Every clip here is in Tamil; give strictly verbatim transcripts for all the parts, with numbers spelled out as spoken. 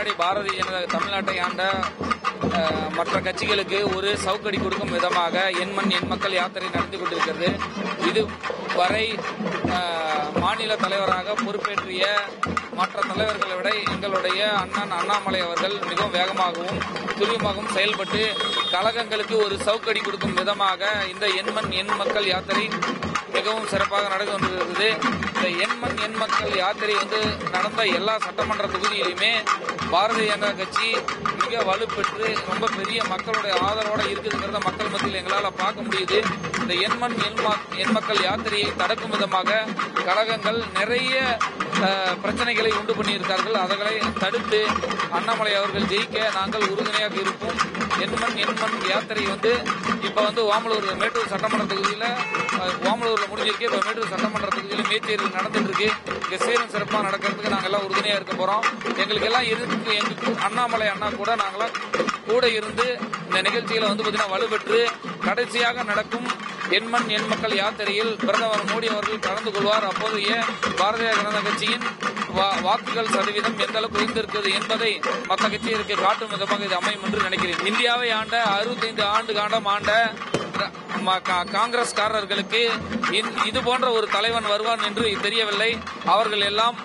முன்னாடி பாரதிய ஜனதா தமிழ்நாட்டை ஆண்ட மற்ற கட்சிகளுக்கு ஒரு சவுக்கடி கொடுக்கும் விதமாக என் மண் என் மக்கள் யாத்திரை நடந்து கொண்டிருக்கிறது. இது வரை மாநில தலைவராக பொறுப்பேற்றிய மற்ற தலைவர்களை விட எங்களுடைய அண்ணன் அண்ணாமலை அவர்கள் மிகவும் வேகமாகவும் துரிதமாகவும் செயல்பட்டு கழகங்களுக்கு ஒரு சவுக்கடி கொடுக்கும் விதமாக இந்த என் மண் என் மக்கள் யாத்திரை மிகவும் சிறப்பாக நடந்து கொண்டிருக்கிறது. இந்த என் மண் என் மக்கள் யாத்திரை வந்து நடந்த எல்லா சட்டமன்ற தொகுதியிலுமே பாரதிய ஜனதா கட்சி மிக வலுப்பெற்று ரொம்ப பெரிய மக்களுடைய ஆதரவோடு இருக்குதுங்கிறத மக்கள் மத்தியில் எங்களால் பார்க்க முடியுது. இந்த என் மண் என் மக்கள் யாத்திரையை தடுக்கும் விதமாக கழகங்கள் நிறைய பிரச்சனைகளை உண்டு பண்ணியிருக்கார்கள். அவர்களை தடுத்து அண்ணாமலை அவர்கள் ஜெயிக்க நாங்கள் உறுதுணையாக இருப்போம். என் மண் என் மண் யாத்திரை வந்து இப்ப வந்து ஓமலூர் மேட்டூர் சட்டமன்ற தொகுதியில ஓமலூர்ல முடிஞ்சிருக்கு. இப்ப மேட்டூர் சட்டமன்ற தொகுதியில மேச்சேரியில் நடந்துட்டு இருக்கு. இங்க சேரும் சிறப்பா நடக்கிறதுக்கு நாங்க எல்லாம் உறுதுணையா இருக்க போறோம். எங்களுக்கு எல்லாம் இருக்கு எங்களுக்கு அண்ணாமலை அண்ணா கூட நாங்களாம் கூட இருந்து இந்த நிகழ்ச்சிகளை வந்து பாத்தீங்கன்னா வலுப்பெற்று கடைசியாக நடக்கும் என் மண் என் மக்கள் யாத்திரையில் பிரதமர் மோடி அவர்கள் கலந்து கொள்வார். அப்போதைய பாரதிய ஜனதா கட்சியின் வாக்குகள் சதவீதம் எந்த அளவுக்கு உயர்ந்திருக்கிறது என்பதை மற்ற கட்சிகளுக்கு காட்டும் விதமாக இது அமையும் என்று நினைக்கிறேன். இந்தியாவை ஆண்ட அறுபத்தைந்து ஆண்டு காலம் ஆண்ட காங்கிரஸ்காரர்களுக்கு இது போன்ற ஒரு தலைவன் வருவான் என்று தெரியவில்லை. அவர்கள் எல்லாம்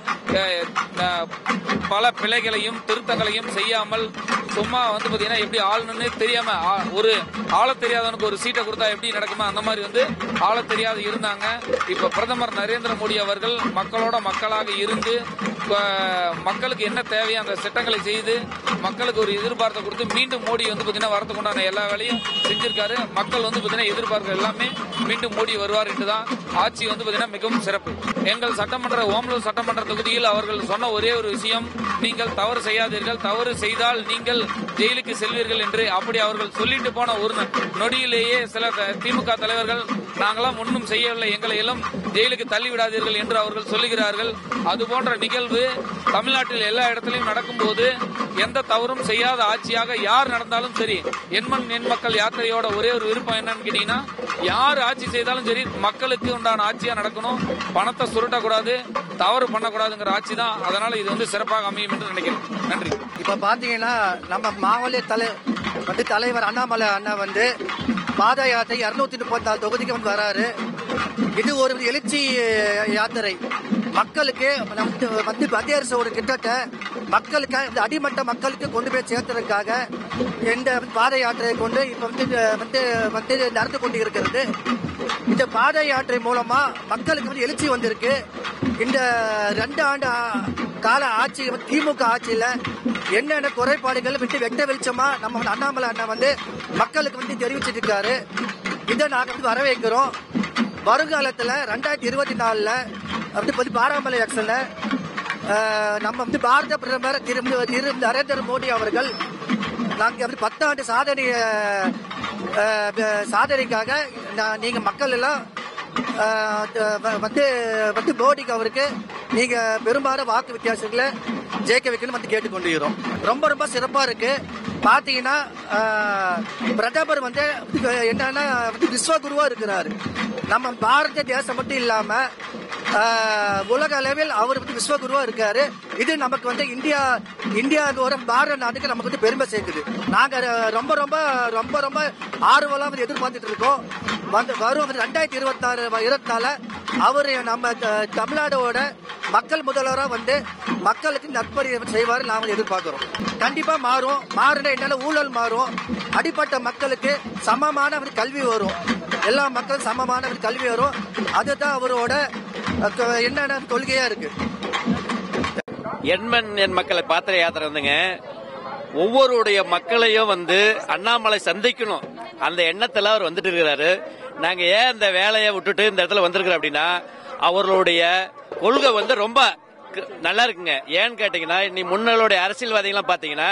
பல பிழைகளையும் திருத்தங்களையும் செய்யாமல் சும்மா வந்து பாத்தீங்கன்னா எப்படி ஆளுன்னு தெரியாம ஒரு ஆள தெரியாதவனுக்கு ஒரு சீட்டை கொடுத்தா எப்படி நடக்குமா அந்த மாதிரி வந்து ஆள தெரியாது இருந்தாங்க. இப்ப பிரதமர் நரேந்திர மோடி அவர்கள் மக்களோட மக்களாக இருந்து மக்களுக்கு என்ன தேவையோ அந்த திட்டங்களை செய்து மக்களுக்கு ஒரு எதிர்பார்த்தை கொடுத்து மீண்டும் மோடி வந்து பாத்தீங்கன்னா வரதுக்கு உண்டான எல்லா வேலையும் செஞ்சிருக்காரு. மக்கள் வந்து பாத்தீங்கன்னா எதிர்பார்க்க எல்லாமே மீண்டும் மோடி வருவார் என்றுதான் ஆட்சி வந்து பாத்தீங்கன்னா மிகவும் சிறப்பு. எங்கள் சட்டமன்ற ஓமலூர் சட்டமன்ற தொகுதியில் அவர்கள் சொன்ன ஒரே ஒரு விஷயம், நீங்கள் தவறு செய்யாதீர்கள், தவறு செய்தால் நீங்கள் ஜெயிலுக்கு செல்வீர்கள் என்று. அப்படி அவர்கள் சொல்லிட்டு போன ஒரு நொடியிலேயே சில திமுக தலைவர்கள் நாங்களாம் ஒன்றும் செய்யவில்லை, எங்களை எல்லாம் ஜெயிலுக்கு தள்ளிவிடாதீர்கள் என்று அவர்கள் சொல்லுகிறார்கள். அதுபோன்ற நிகழ்வு தமிழ்நாட்டில் எல்லா இடத்திலும் நடக்கும்போது எந்த தவறும் செய்யாத ஆட்சியாக யார் நடந்தாலும் சரி, என் மண் என் மக்கள் யாத்திரையோட ஒரே ஒரு விருப்பம் என்னன்னு கேட்டீங்கன்னா, யார் ஆட்சி செய்தாலும் சரி மக்களுக்கு உண்டான ஆட்சியா நடக்கணும், பணத்தை சுருட்டக்கூடாது, தவறு பண்ணக்கூடாதுங்கிற ஆட்சி தான். அதனால இது வந்து சிறப்பாக அமையும் என்று நினைக்கிறேன். நன்றி. இப்ப பாத்தீங்கன்னா நம்ம மாவட்ட தலை வந்து தலைவர் அண்ணாமலை அண்ணா வந்து பாத யாத்திரை இருநூத்தி முப்பத்தி நாலு தொகுதிக்கு வந்து வராரு. இது ஒரு எழுச்சி யாத்திரை. மக்களுக்கு வந்து மத்திய அரசு ஒரு திட்டத்தை மக்களுக்கு அடிமட்ட மக்களுக்கு கொண்டு போய் சேர்த்ததுக்காக இந்த பாத யாத்திரையை கொண்டு இப்ப வந்து வந்து வந்து நடந்து கொண்டு இருக்கிறது. இந்த பாத யாத்திரை மூலமா மக்களுக்கு வந்து எழுச்சி வந்திருக்கு. இந்த ரெண்டு ஆண்டு கால ஆட்சி திமுக ஆட்சியில என்னென்ன குறைபாடுகள் விட்டு வெட்ட வெளிச்சமா நம்ம அண்ணாமலை அண்ணா வந்து மக்களுக்கு வந்து தெரிவிச்சிட்டு இருக்காரு. இதை நாங்க வந்து வரவேற்கிறோம். வருங்காலத்துல ரெண்டாயிரத்தி இருபத்தி நாலுல வந்து பாராமலை எலெக்ஷன்ல நம்ம வந்து பாரத பிரதமர் திரு நரேந்திர மோடி அவர்கள் நாங்க வந்து பத்தாண்டு சாதனை சாதனைக்காக நீங்க மக்கள் எல்லாம் வந்து வந்து மோடிக்கு அவருக்கு நீங்க பெரும்பாலும் வாக்கு வித்தியாசங்களை ஜெயிக்க வைக்கணும் வந்து கேட்டுக்கொண்டிருக்கிறோம். ரொம்ப ரொம்ப சிறப்பா இருக்கு. பாத்தீங்கன்னா பிரதமர் வந்து என்னன்னா விஸ்வகுருவா இருக்கிறாரு. நம்ம பாரத தேசம் மட்டும் இல்லாம உலக அளவில் அவர் வந்து விஸ்வகுருவா இருக்காரு. இது நமக்கு வந்து இந்தியா இந்தியாவோட பாரத நாட்டுக்கு நமக்கு வந்து பெருமை சேர்க்குது. நாங்க ரொம்ப ரொம்ப ரொம்ப ரொம்ப ஆர்வலா வந்து எதிர்பார்த்துட்டு இருக்கோம். வந்து வரும் ரெண்டாயிரத்தி இருபத்தி ஆறு இருபத்தி நாலு அவரு நம்ம தமிழ்நாடோட மக்கள் முதல்வரா வந்து மக்களுக்கு நற்பணி செய்வாரு நாம எதிர்பார்க்கிறோம். கண்டிப்பா மாறும். மாறுனா என்னால ஊழல் மாறும். அடிப்பட்ட மக்களுக்கு சமமான கல்வி வரும். எல்லா மக்களும் சமமான கல்வி வரும். அதுதான் அவரோட என்னென்ன கொள்கையா இருக்கு. எண்மண் என் மக்களை பாத்திர யாத்திரை வந்துங்க ஒவ்வொருடைய மக்களையும் வந்து அண்ணாமலை சந்திக்கணும் அந்த எண்ணத்துல அவர் வந்துட்டு இருக்கிறாரு. நாங்க ஏன் இந்த வேலையை விட்டுட்டு இந்த இடத்துல வந்திருக்கிறோம் அப்படின்னா, அவர்களுடைய கொள்கை வந்து ரொம்ப நல்லா இருக்குங்க. ஏன்னு கேட்டீங்கன்னா, நீ முன்னோடைய அரசியல்வாதிகள்லாம் பாத்தீங்கன்னா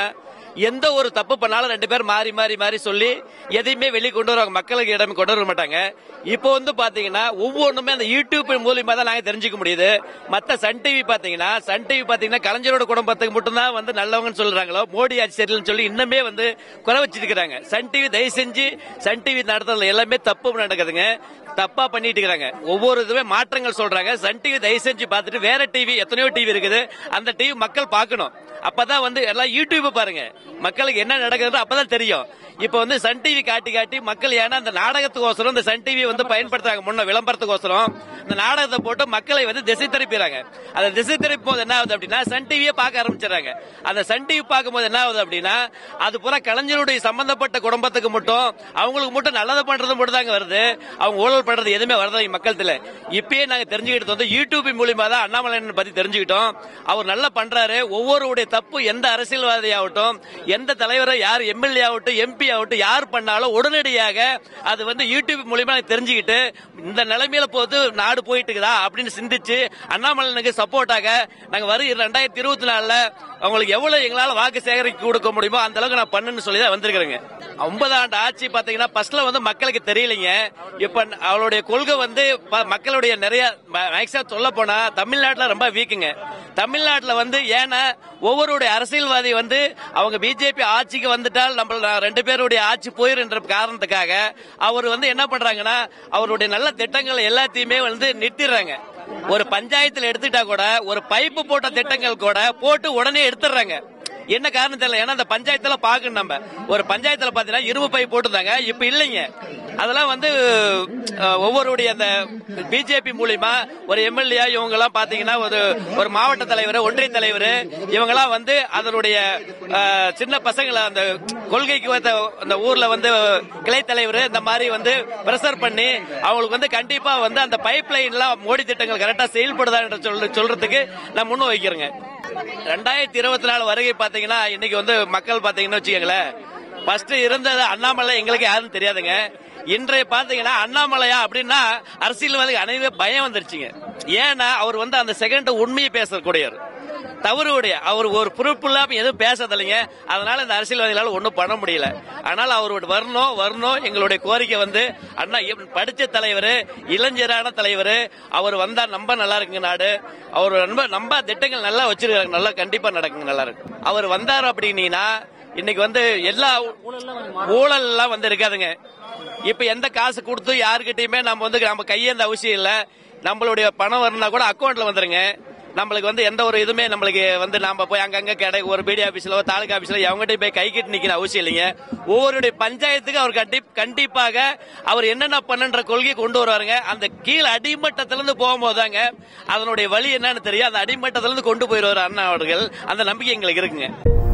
எந்த ஒரு தப்பு பண்ணாலும் ரெண்டு பேர் மாறி மாறி மாறி சொல்லி எதையுமே வெளியே கொண்டு வருவாங்க, மக்களுக்கு இடம் கொண்டு வர மாட்டாங்க. இப்போ வந்து பாத்தீங்கன்னா ஒவ்வொன்றுமே அந்த யூடியூப் மூலியமா தான் நாங்க தெரிஞ்சுக்க முடியுது. மத்த சன் டிவி பாத்தீங்கன்னா சன் டிவி பாத்தீங்கன்னா கலைஞரோட குடும்பத்துக்கு மட்டும்தான் வந்து நல்லவங்கன்னு சொல்றாங்களோ, மோடி ஆட்சி சரியில்லைன்னு சொல்லி இன்னுமே வந்து குறை வச்சிருக்காங்க. சன் டிவி தயவு செஞ்சு சன் டிவி நடத்துறது எல்லாமே தப்பு நடக்குதுங்க, தப்பா பண்ணிட்டு இருக்காங்க. ஒவ்வொரு இதுவே மாற்றங்கள் சொல்றாங்க. சன் டிவி தயவு செஞ்சு பார்த்துட்டு வேற டிவி எத்தனையோ டிவி இருக்குது, அந்த டிவி மக்கள் பார்க்கணும். அப்பதான் வந்து எல்லாம் யூடியூப் பாருங்க, மக்களுக்கு என்ன நடக்குது அப்பதான் தெரியும். இப்ப வந்து சன் டிவி காட்டி காட்டி மக்கள் ஏன்னா அந்த நாடகத்துக்கோசரம் இந்த சன் டிவி வந்து பயன்படுத்துறாங்க, முன்ன விளம்பரத்துக்கோசரம் இந்த நாடகத்தை போட்டு மக்களை வந்து திசை திருப்பிடுறாங்க. அந்த திசை திருப்பும் போது என்ன ஆகுது அப்படின்னா சன் டிவியை பார்க்க ஆரம்பிச்சிடறாங்க. அந்த சன் டிவி பார்க்கும் போது என்ன ஆகுது அப்படின்னா அது பூரா கலைஞருடைய சம்பந்தப்பட்ட குடும்பத்துக்கு மட்டும் அவங்களுக்கு மட்டும் நல்லது பண்றது மட்டும் தாங்க வருது, அவங்க ஊழல் பண்றது எதுவுமே வருது மக்கள்ல. இப்பயே நாங்க தெரிஞ்சுக்கிட்டு வந்து யூடியூப் மூலியமா தான் அண்ணாமலை பத்தி தெரிஞ்சுக்கிட்டோம். அவர் நல்லா பண்றாரு. ஒவ்வொருடைய தப்பு எந்த அரசியல்வாதி ஆகட்டும், எந்த தலைவரை யார் எம்எல்ஏ ஆகட்டும் எம்பி ஆகட்டும் யார் பண்ணாலும் உடனடியாக அது வந்து யூடியூப் மூலியமா தெரிஞ்சுக்கிட்டு இந்த நிலைமையில போது நாடு போயிட்டு இருக்குதா அப்படின்னு சிந்திச்சு அண்ணாமலைக்கு சப்போர்ட்டாக நாங்க வரும் ரெண்டாயிரத்தி இருபத்தி நாலுல அவங்களுக்கு எவ்வளவு எங்களால வாக்கு சேகரிக்க கொடுக்க முடியுமோ அந்த அளவுக்கு நான் பண்ணுன்னு சொல்லி தான் வந்திருக்கிறேங்க. ஒன்பது ஆண்டு ஆட்சி பாத்தீங்கன்னா பஸ்ட்ல வந்து மக்களுக்கு தெரியலைங்க. இப்ப அவளுடைய கொள்கை வந்து மக்களுடைய நிறைய மேக்ஸிமம் சொல்ல போனா தமிழ்நாட்டுல ரொம்ப வீக்குங்க. தமிழ்நாட்டுல வந்து ஏன்னா ஒவ்வொருடைய அரசியல்வாதி வந்து அவங்க பிஜேபி ஆட்சிக்கு வந்துட்டால் நம்ம ரெண்டு பேருடைய ஆட்சி போயிருன்ற காரணத்துக்காக அவர் வந்து என்ன பண்றாங்கன்னா அவருடைய நல்ல திட்டங்கள் எல்லாத்தையுமே வந்து நிறுத்திடுறாங்க. ஒரு பஞ்சாயத்துல எடுத்துட்டா கூட ஒரு பைப்பு போட்ட திட்டங்கள் கூட போட்டு உடனே எடுத்துடுறாங்க. என்ன காரணம் தெரியல. ஏன்னா அந்த பஞ்சாயத்துல பாக்கணும், நம்ம ஒரு பஞ்சாயத்துல பாத்தீங்கன்னா இரும்பு பைப் போட்டுருந்தாங்க, இப்ப இல்லைங்க. அதெல்லாம் வந்து ஒவ்வொருடைய அந்த பிஜேபி மூலியமா ஒரு எம்எல்ஏ இவங்க எல்லாம் பாத்தீங்கன்னா ஒரு ஒரு மாவட்ட தலைவர் ஒன்றிய தலைவர் இவங்க எல்லாம் வந்து அதனுடைய சின்ன பசங்களை அந்த கொள்கைக்கு அந்த ஊர்ல வந்து கிளை தலைவர் இந்த மாதிரி வந்து பிரஷர் பண்ணி அவங்களுக்கு வந்து கண்டிப்பா வந்து அந்த பைப் லைன் எல்லாம் மோடி திட்டங்கள் கரெக்டா செயல்படுதா என்று சொல்றதுக்கு நான் முன் வைக்கிறேங்க. ரெண்டாயிரத்தி இருபத்தி நாலு வருகை பாத்தீங்கன்னா இன்னைக்கு வந்து மக்கள் பாத்தீங்கன்னா வச்சுக்கோங்களேன், ஃபர்ஸ்ட் இருந்தது அண்ணாமலை எங்களுக்கு யாரும் தெரியாதுங்க. இன்றைய பாத்தீங்கன்னா அண்ணாமலையா அப்படின்னா அரசியல்வாதிகள் அனைவரும் பயம் வந்துருச்சுங்க. ஏன்னா அவர் வந்து அந்த செகண்ட் உண்மையை பேசக்கூடியவர், தவறுடைய அவர் ஒரு பொறுப்பு இல்லாம எதுவும் பேசதில்லைங்க. அதனால இந்த அரசியல்வாதிகளால ஒன்னும் பண்ண முடியல. ஆனால் அவரோட வரணும் வரணும் எங்களுடைய கோரிக்கை வந்து அண்ணா படிச்ச தலைவர், இளைஞரான தலைவர், அவர் வந்தா ரொம்ப நல்லா இருக்குங்க நாடு. அவர் ரொம்ப நம்ம திட்டங்கள் நல்லா வச்சிருக்காங்க, நல்லா கண்டிப்பா நடக்குங்க, நல்லா இருக்கு. அவர் வந்தார் அப்படின்னா இன்னைக்கு வந்து எல்லா ஊழல் எல்லாம் வந்து இருக்காதுங்க. இப்ப எந்த காசு கொடுத்து யாருக்கிட்டையுமே நம்ம வந்து நம்ம கையேந்த அவசியம் இல்ல. நம்மளுடைய பணம் வரணும்னா கூட அக்கௌண்ட்ல வந்துருங்க. நம்மளுக்கு வந்து எந்த ஒரு இதுமே நம்மளுக்கு வந்து நாம போய் அங்கங்க கடை ஒரு பிடி ஆபீஸ்ல தாலுகா ஆபீஸ்ல அவங்ககிட்ட போய் கை கட்டி நிக்கிற அவசியம் இல்லைங்க. ஒவ்வொருடைய பஞ்சாயத்துக்கு அவர் கண்டிப்பாக அவர் என்னென்ன பண்ணுன்ற கொள்கையை கொண்டு வருவாருங்க. அந்த கீழ் அடிமட்டத்தில இருந்து போகும்போதாங்க அதனுடைய வழி என்னன்னு தெரியும். அந்த அடிமட்டத்தில இருந்து கொண்டு போயிருவாரு அண்ணா அவர்கள். அந்த நம்பிக்கை எங்களுக்கு இருக்குங்க.